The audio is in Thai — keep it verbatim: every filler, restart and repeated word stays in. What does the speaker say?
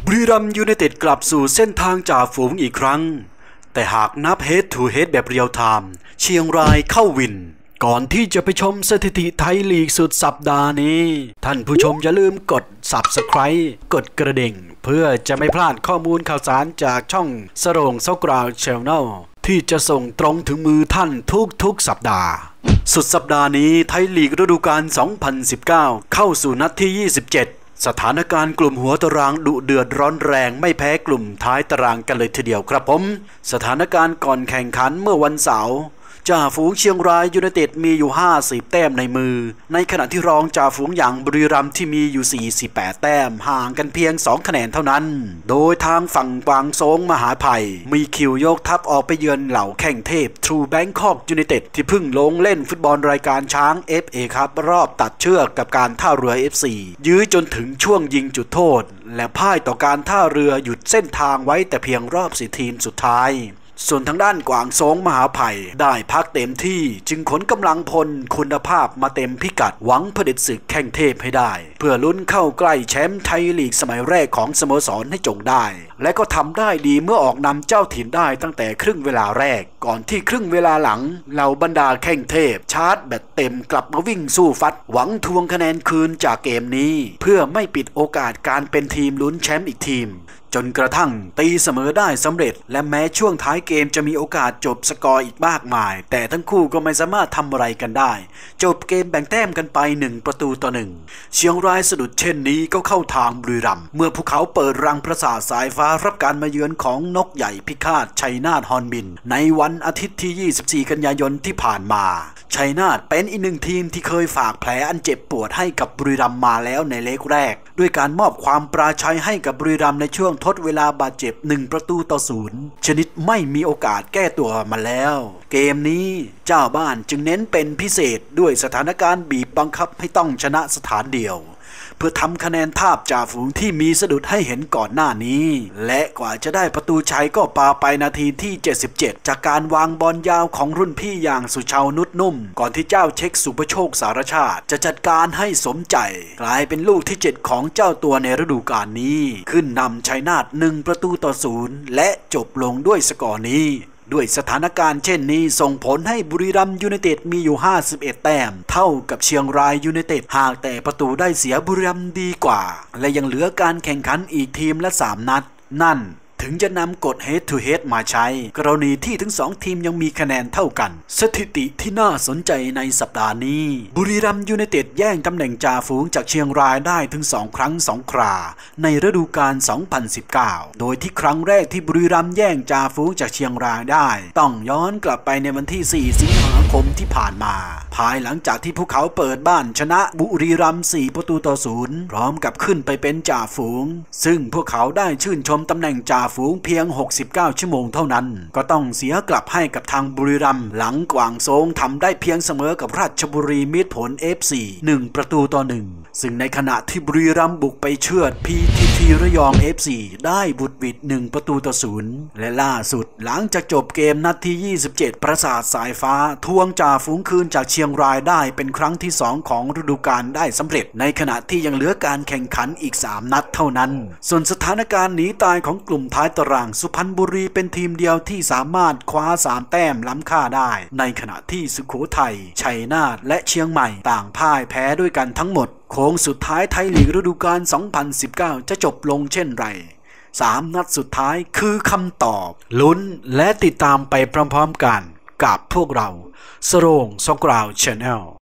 บุรีรัมย์ยูไนเต็ดกลับสู่เส้นทางจ่าฝูงอีกครั้งแต่หากนับ Head to Head แบบเรียลไทม์เชียงรายเข้าวินก่อนที่จะไปชมสถิติไทยลีกสุดสัปดาห์นี้ท่านผู้ชมอย่าลืมกด ซับสไครบ์ กดกระดิ่งเพื่อจะไม่พลาดข้อมูลข่าวสารจากช่องสโรงซอกราวชแนลที่จะส่งตรงถึงมือท่านทุกๆสัปดาห์สุดสัปดาห์นี้ไทยลีกฤดูกาล สองพันสิบเก้า เข้าสู่นัดที่ ยี่สิบเจ็ดสถานการณ์กลุ่มหัวตารางดุเดือดร้อนแรงไม่แพ้กลุ่มท้ายตารางกันเลยทีเดียวครับผมสถานการณ์ก่อนแข่งขันเมื่อวันเสาร์จ่าฝูงเชียงรายยูไนเต็ดมีอยู่ห้าสิบแต้มในมือในขณะที่รองจ่าฝูงอย่างบุรีรัมย์ที่มีอยู่สี่สิบแปดแต้มห่างกันเพียงสองคะแนนเท่านั้นโดยทางฝั่งกวางโซงมหาภัยมีคิวยกทัพออกไปเยือนเหล่าแข่งเทพทรูแบงคอกยูไนเต็ดที่เพิ่งลงเล่นฟุตบอลรายการช้าง เอฟ เอ ครับรอบตัดเชือกกับการท่าเรือ เอฟ ซี ยื้อจนถึงช่วงยิงจุดโทษและพ่ายต่อการท่าเรือหยุดเส้นทางไว้แต่เพียงรอบสี่ทีมสุดท้ายส่วนทางด้านกวางโซงมหาภัยได้พักเต็มที่จึงขนกำลังพลคุณภาพมาเต็มพิกัดหวังเผด็จศึกแข่งเทพให้ได้เพื่อลุ้นเข้าใกล้แชมป์ไทยลีกสมัยแรกของสโมสรให้จงได้และก็ทำได้ดีเมื่อออกนำเจ้าถิ่นได้ตั้งแต่ครึ่งเวลาแรกก่อนที่ครึ่งเวลาหลังเหล่าบรรดาแข่งเทพชาร์จแบตเต็มกลับมาวิ่งสู้ฟัดหวังทวงคะแนนคืนจากเกมนี้เพื่อไม่ปิดโอกาสการเป็นทีมลุ้นแชมป์อีกทีมจนกระทั่งตีเสมอได้สำเร็จและแม้ช่วงท้ายเกมจะมีโอกาสจบสกอร์อีกมากมายแต่ทั้งคู่ก็ไม่สามารถทำอะไรกันได้จบเกมแบ่งแต้มกันไปหนึ่งประตูต่อหนึ่งเชียงรายสะดุดเช่นนี้ก็เข้าทางบุรีรัมย์เมื่อพวกเขาเปิดรังประสาทสายฟ้ารับการมาเยือนของนกใหญ่พิฆาตชัยนาทฮอนบินในวันอาทิตย์ที่ยี่สิบสี่กันยายนที่ผ่านมาชัยนาทเป็นอีกหนึ่งทีมที่เคยฝากแผลอันเจ็บปวดให้กับบุรีรัมย์มาแล้วในเล็กแรกด้วยการมอบความปราชัยให้กับบุรีรัมย์ในช่วงทดเวลาบาดเจ็บหนึ่งประตูต่อศูนย์ชนิดไม่มีโอกาสแก้ตัวมาแล้วเกมนี้เจ้าบ้านจึงเน้นเป็นพิเศษด้วยสถานการณ์บีบบังคับให้ต้องชนะสถานเดียวเพื่อทำคะแนนทาบจ่าฝูงที่มีสะดุดให้เห็นก่อนหน้านี้และกว่าจะได้ประตูชัยก็ปาไปนาทีที่เจ็ดสิบเจ็ดจากการวางบอลยาวของรุ่นพี่อย่างสุชาวนุชนุ่มก่อนที่เจ้าเช็คสุภโชคสารชาติจะจัดการให้สมใจกลายเป็นลูกที่เจ็ดของเจ้าตัวในฤดูกาลนี้ขึ้นนำชัยนาทหนึ่งประตูต่อศูนย์และจบลงด้วยสกอร์นี้ด้วยสถานการณ์เช่นนี้ส่งผลให้บุรีรัมย์ยูไนเต็ดมีอยู่ห้าสิบเอ็ดแต้มเท่ากับเชียงรายยูไนเต็ดหากแต่ประตูได้เสียบุรีรัมย์ดีกว่าและยังเหลือการแข่งขันอีกทีมละสามนัดนั่นถึงจะนำกฎ Head to Head มาใช้กรณีที่ทั้งสองทีมยังมีคะแนนเท่ากันสถิติที่น่าสนใจในสัปดาห์นี้บุรีรัมย์ยูไนเต็ดแย่งตำแหน่งจ่าฝูงจากเชียงรายได้ถึงสองครั้งสองคราในฤดูกาล สองพันสิบเก้า โดยที่ครั้งแรกที่บุรีรัมย์แย่งจ่าฝูงจากเชียงรายได้ต้องย้อนกลับไปในวันที่สี่สิงหาคมที่ผ่านมาภายหลังจากที่พวกเขาเปิดบ้านชนะบุรีรัมย์สี่ประตูต่อศูนย์พร้อมกับขึ้นไปเป็นจ่าฝูงซึ่งพวกเขาได้ชื่นชมตำแหน่งจ่าฝูงเพียงหกสิบเก้าชั่วโมงเท่านั้นก็ต้องเสียกลับให้กับทางบุรีรัมย์หลังกวางโซงทำได้เพียงเสมอกับราชบุรีมิตรผล เอฟ ซี หนึ่งประตูต่อหนึ่งซึ่งในขณะที่บุรีรัมย์บุกไปเชือด พี ที ที ระยอง เอฟ ซี ได้บุดหวิดหนึ่งประตูต่อศูนย์และล่าสุดหลังจากจบเกมนัดที่ยี่สิบเจ็ดประสาทสายฟ้าทวงจ่าฝูงคืนจากเชียงรายได้เป็นครั้งที่สองของฤดูกาลได้สำเร็จในขณะที่ยังเหลือการแข่งขันอีกสามนัดเท่านั้นส่วนสถานการณ์หนีตายของกลุ่มท้ายตารางสุพรรณบุรีเป็นทีมเดียวที่สามารถคว้าสามแต้มล้ำค่าได้ในขณะที่สุโขทัยชัยนาทและเชียงใหม่ต่างพ่ายแพ้ด้วยกันทั้งหมดโค้งสุดท้ายไทยลีกฤดูกาล สองพันสิบเก้า จะจบลงเช่นไรสามนัดสุดท้ายคือคำตอบลุ้นและติดตามไปพร้อมๆกันกับพวกเราสโรงซอกราว Channel